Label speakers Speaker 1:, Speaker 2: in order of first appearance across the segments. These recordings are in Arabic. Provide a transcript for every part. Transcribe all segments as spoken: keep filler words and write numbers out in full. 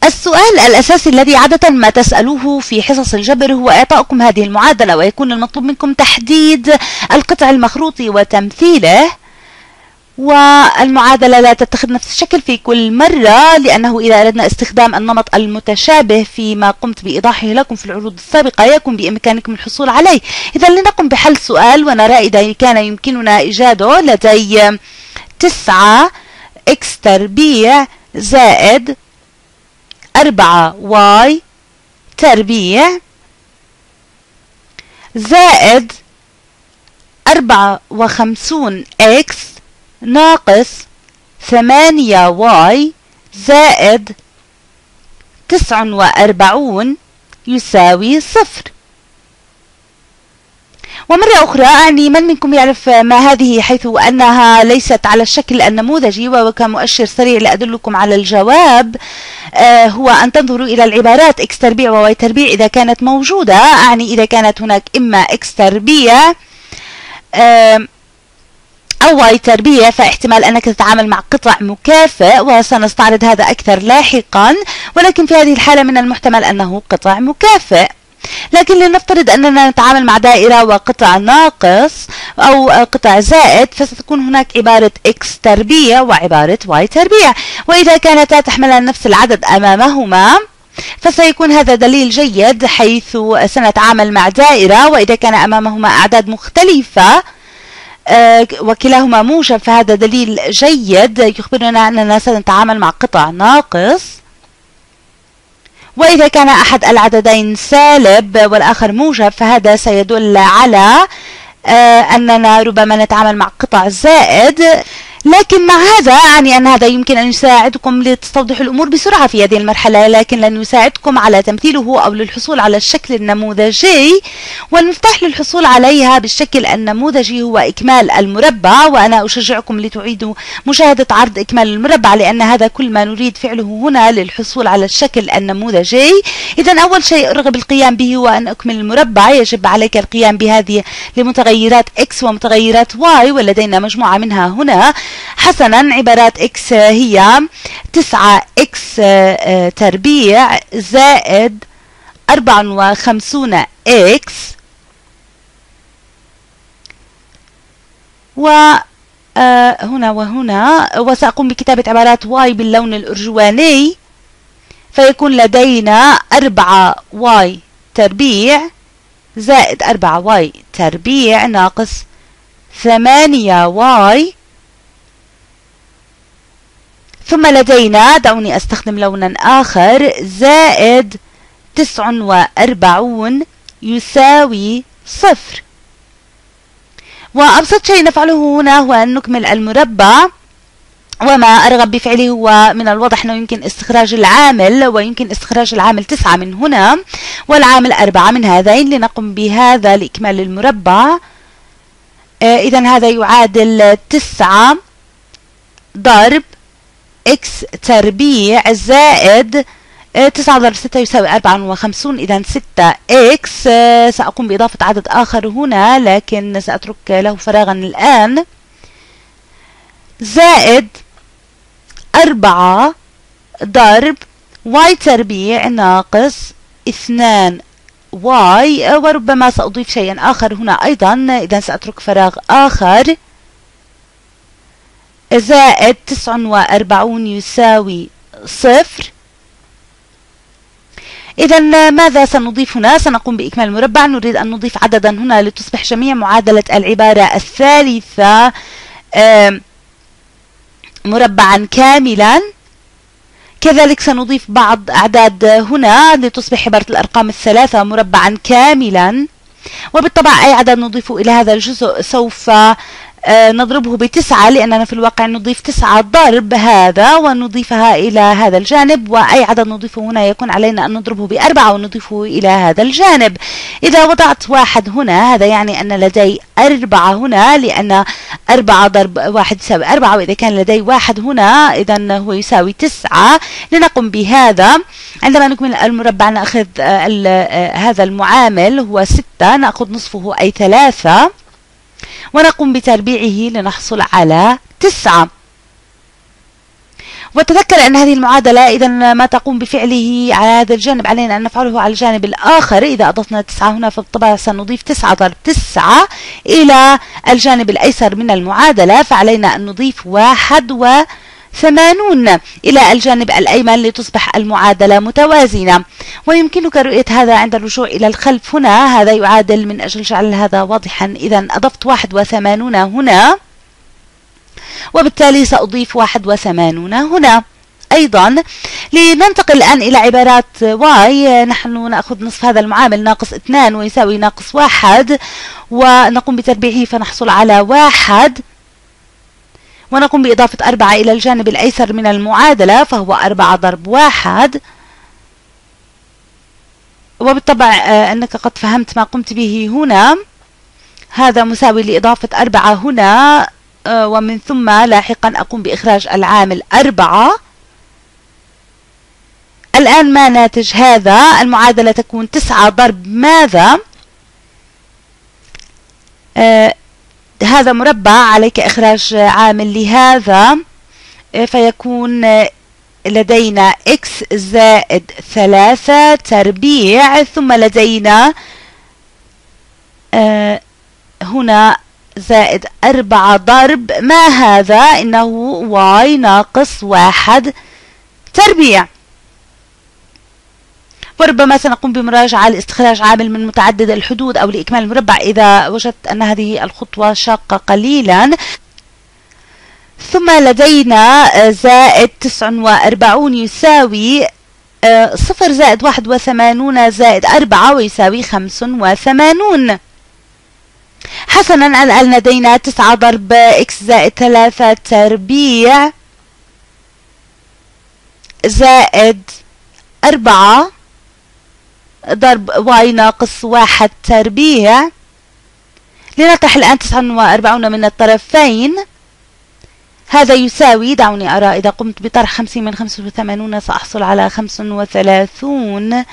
Speaker 1: السؤال الأساسي الذي عادة ما تسألوه في حصص الجبر هو إعطاؤكم هذه المعادلة، ويكون المطلوب منكم تحديد القطع المخروط وتمثيله. والمعادلة لا تتخذ نفس الشكل في كل مرة، لأنه إذا أردنا استخدام النمط المتشابه فيما قمت بإيضاحه لكم في العروض السابقة يكون بإمكانكم الحصول عليه. إذا لنقم بحل سؤال ونرى إذا كان يمكننا إيجاده. لدي تسعة إكس تربيع زائد أربعة واي تربيع زائد أربعة وخمسون إكس ناقص ثمانية واي زائد تسعة وأربعون يساوي صفر. ومرة أخرى أعني من منكم يعرف ما هذه، حيث أنها ليست على الشكل النموذجي، وكمؤشر سريع لأدلكم على الجواب آه هو أن تنظروا إلى العبارات إكس تربيع وواي تربيع إذا كانت موجودة. أعني إذا كانت هناك إما إكس تربيع آه أو واي تربيع فاحتمال أنك تتعامل مع قطع مكافئ، وسنستعرض هذا أكثر لاحقا، ولكن في هذه الحالة من المحتمل أنه قطع مكافئ. لكن لنفترض أننا نتعامل مع دائرة وقطع ناقص أو قطع زائد، فستكون هناك عبارة إكس تربيع وعبارة واي تربيع، وإذا كانتا تحملان نفس العدد أمامهما فسيكون هذا دليل جيد، حيث سنتعامل مع دائرة وإذا كان أمامهما أعداد مختلفة أه وكلاهما موجب فهذا دليل جيد يخبرنا أننا سنتعامل مع قطع ناقص. وإذا كان أحد العددين سالب والآخر موجب فهذا سيدل على آه أننا ربما نتعامل مع قطع زائد. لكن مع هذا أعني أن هذا يمكن أن يساعدكم لتستوضحوا الأمور بسرعة في هذه المرحلة، لكن لن يساعدكم على تمثيله أو للحصول على الشكل النموذجي. والمفتاح للحصول عليها بالشكل النموذجي هو إكمال المربع، وأنا أشجعكم لتعيدوا مشاهدة عرض إكمال المربع، لأن هذا كل ما نريد فعله هنا للحصول على الشكل النموذجي. إذا أول شيء أرغب القيام به هو أن أكمل المربع. يجب عليك القيام بهذه لمتغيرات X ومتغيرات Y، ولدينا مجموعة منها هنا. حسنا، عبارات X هي تسعة إكس تربيع زائد أربعة وخمسون إكس وهنا وهنا، وسأقوم بكتابة عبارات Y باللون الأرجواني، فيكون لدينا أربعة واي تربيع زائد أربعة واي تربيع ناقص ثمانية واي، ثم لدينا، دعوني أستخدم لونا آخر، زائد تسعة وأربعون يساوي صفر. وأبسط شيء نفعله هنا هو أن نكمل المربع، وما أرغب بفعله هو من الواضح أنه يمكن استخراج العامل، ويمكن استخراج العامل تسعة من هنا والعامل أربعة من هذين. لنقم بهذا لإكمال المربع. آه إذا هذا يعادل تسعة ضرب إكس تربيع زائد تسعة ضرب ستة يساوي أربعة وخمسون، إذا ستة إكس. سأقوم بإضافة عدد آخر هنا لكن سأترك له فراغا الآن، زائد أربعة ضرب واي تربيع ناقص اثنان واي، وربما سأضيف شيئا آخر هنا أيضا، إذا سأترك فراغ آخر، زائد تسعة وأربعون يساوي صفر. إذا ماذا سنضيف هنا؟ سنقوم بإكمال المربع. نريد أن نضيف عددا هنا لتصبح جميع معادلة العبارة الثالثة مربعا كاملا. كذلك سنضيف بعض أعداد هنا لتصبح عبارة الأرقام الثلاثة مربعا كاملا. وبالطبع أي عدد نضيفه إلى هذا الجزء سوف نضربه بتسعة، لأننا في الواقع نضيف تسعة ضرب هذا ونضيفها إلى هذا الجانب، وأي عدد نضيفه هنا يكون علينا أن نضربه بأربعة ونضيفه إلى هذا الجانب. إذا وضعت واحد هنا هذا يعني أن لدي أربعة هنا، لأن أربعة ضرب واحد يساوي أربعة، وإذا كان لدي واحد هنا إذا هو يساوي تسعة. لنقم بهذا. عندما نكمل المربع نأخذ هذا المعامل هو ستة، نأخذ نصفه أي ثلاثة، ونقوم بتربيعه لنحصل على تسعة. وتذكر أن هذه المعادلة إذا ما تقوم بفعله على هذا الجانب علينا أن نفعله على الجانب الآخر. إذا أضفنا تسعة هنا فبالطبع سنضيف تسعة ضرب تسعة إلى الجانب الأيسر من المعادلة، فعلينا أن نضيف واحد وثمانون إلى الجانب الأيمن لتصبح المعادلة متوازنة. ويمكنك رؤية هذا عند الرجوع إلى الخلف. هنا هذا يعادل، من أجل جعل هذا واضحا، إذا أضفت واحد وثمانون هنا، وبالتالي سأضيف واحد وثمانون هنا أيضا. لننتقل الآن إلى عبارات y، نحن نأخذ نصف هذا المعامل ناقص اثنان ويساوي ناقص واحد، ونقوم بتربيعه فنحصل على واحد، ونقوم بإضافة أربعة إلى الجانب الأيسر من المعادلة فهو أربعة ضرب واحد. وبالطبع أنك قد فهمت ما قمت به هنا. هذا مساوي لإضافة أربعة هنا، ومن ثم لاحقا أقوم بإخراج العامل أربعة. الآن ما ناتج هذا؟ المعادلة تكون تسعة ضرب ماذا؟ آه هذا مربع، عليك إخراج عامل لهذا، آه فيكون لدينا x زائد ثلاثة تربيع، ثم لدينا آه هنا زائد أربعة ضرب ما هذا؟ إنه y ناقص واحد تربيع. وربما سنقوم بمراجعة لاستخراج عامل من متعدد الحدود أو لإكمال المربع إذا وجدت أن هذه الخطوة شاقة قليلا. ثم لدينا زائد تسعة وأربعون يساوي صفر زائد واحد وثمانون زائد أربعة ويساوي خمس وثمانون. حسنا، الآن لدينا تسعة ضرب x زائد ثلاثة تربيع زائد أربعة ضرب y ناقص واحد تربيع. لنطرح الآن تسعة وأربعون من الطرفين. هذا يساوي، دعوني أرى، إذا قمت بطرح خمسين من خمسة وثمانين سأحصل على خمس وثلاثون،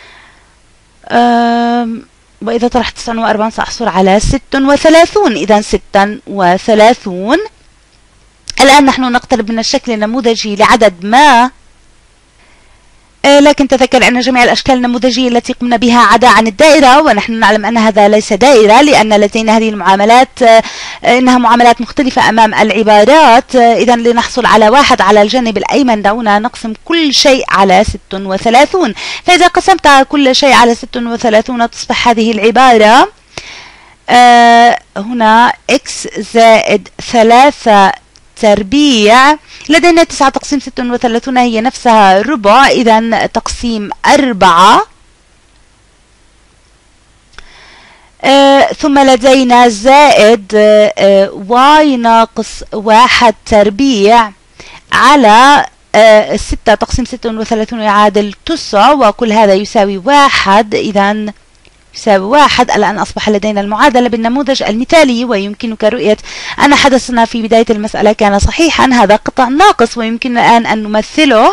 Speaker 1: وإذا طرحت تسعة وأربعين سأحصل على ست وثلاثون، إذا ستة وثلاثون. الآن نحن نقترب من الشكل النموذجي لعدد ما، لكن تذكر أن جميع الأشكال النموذجية التي قمنا بها عدا عن الدائرة، ونحن نعلم أن هذا ليس دائرة لأن لدينا هذه المعاملات إنها معاملات مختلفة أمام العبارات. إذا لنحصل على واحد على الجانب الأيمن دعونا نقسم كل شيء على ست وثلاثون. فإذا قسمت كل شيء على ست وثلاثون تصبح هذه العبارة آه هنا x زائد ثلاثة تربيع. لدينا تسعة تقسيم ست وثلاثون هي نفسها ربع، إذا تقسيم أربعة. آه ثم لدينا زائد آه y ناقص واحد تربيع على آه ستة تقسيم ست وثلاثون يعادل تسعة، وكل هذا يساوي واحد، إذا يساوي واحد. الآن أصبح لدينا المعادلة بالنموذج المثالي، ويمكنك رؤية أن حدثنا في بداية المسألة كان صحيحا. هذا قطع ناقص ويمكننا الآن أن نمثله.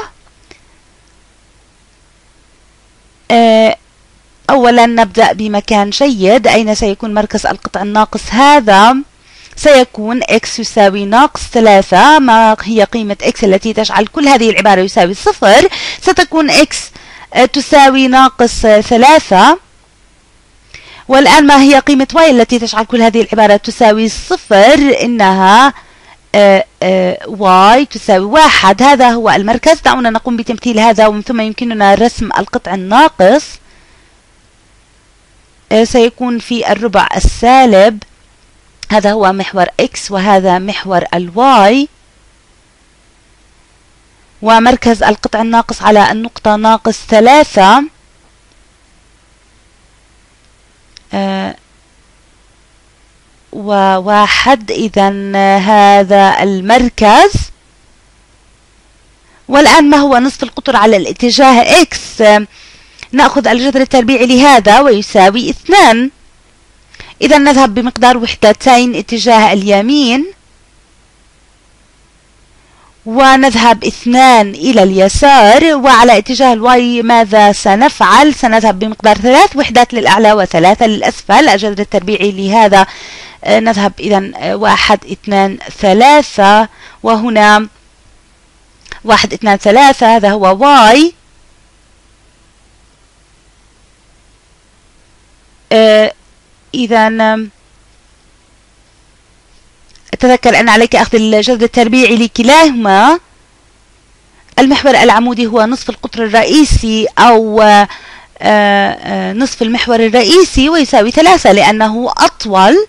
Speaker 1: أولا نبدأ بمكان جيد. أين سيكون مركز القطع الناقص؟ هذا سيكون x يساوي ناقص ثلاثة. ما هي قيمة x التي تجعل كل هذه العبارة يساوي صفر؟ ستكون x تساوي ناقص ثلاثة. والآن ما هي قيمة y التي تجعل كل هذه العبارة تساوي صفر؟ إنها آآ آآ y تساوي واحد. هذا هو المركز. دعونا نقوم بتمثيل هذا، ومن ثم يمكننا رسم القطع الناقص. سيكون في الربع السالب. هذا هو محور x وهذا محور الواي، ومركز القطع الناقص على النقطة ناقص ثلاثة. آه وواحد، إذا هذا المركز. والآن ما هو نصف القطر على الاتجاه x؟ آه نأخذ الجذر التربيعي لهذا ويساوي اثنان. إذا نذهب بمقدار وحدتين اتجاه اليمين، ونذهب اثنان إلى اليسار. وعلى اتجاه الواي ماذا سنفعل؟ سنذهب بمقدار ثلاث وحدات للأعلى وثلاثة للأسفل. الجذر التربيعي لهذا نذهب إذا واحد اثنان ثلاثة، وهنا واحد اثنان ثلاثة هذا هو واي. آه إذا تذكر أن عليك أخذ الجذر التربيعي لكلاهما. المحور العمودي هو نصف القطر الرئيسي أو آه آه نصف المحور الرئيسي ويساوي ثلاثة لأنه أطول.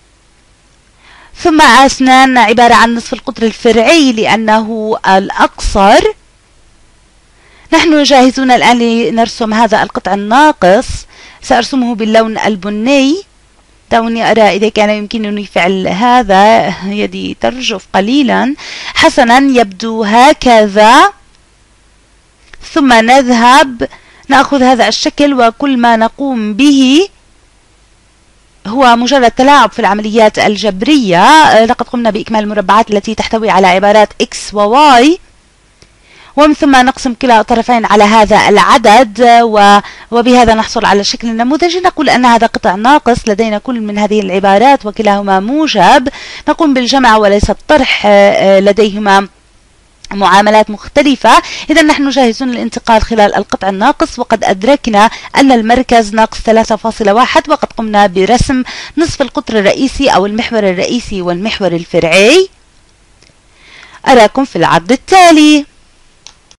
Speaker 1: ثم أسنان عبارة عن نصف القطر الفرعي لأنه الأقصر. نحن جاهزون الآن لنرسم هذا القطع الناقص. سأرسمه باللون البني. دعوني أرى إذا كان يمكنني فعل هذا، يدي ترجف قليلا. حسنا، يبدو هكذا. ثم نذهب نأخذ هذا الشكل، وكل ما نقوم به هو مجرد تلاعب في العمليات الجبرية. لقد قمنا بإكمال المربعات التي تحتوي على عبارات x و y، ومن ثم نقسم كلا الطرفين على هذا العدد، وبهذا نحصل على الشكل النموذجي. نقول أن هذا قطع ناقص، لدينا كل من هذه العبارات وكلاهما موجب. نقوم بالجمع وليس الطرح، لديهما معاملات مختلفة. إذا نحن جاهزون للانتقال خلال القطع الناقص، وقد أدركنا أن المركز ناقص ثلاثة فاصلة واحد، وقد قمنا برسم نصف القطر الرئيسي أو المحور الرئيسي والمحور الفرعي. أراكم في العرض التالي.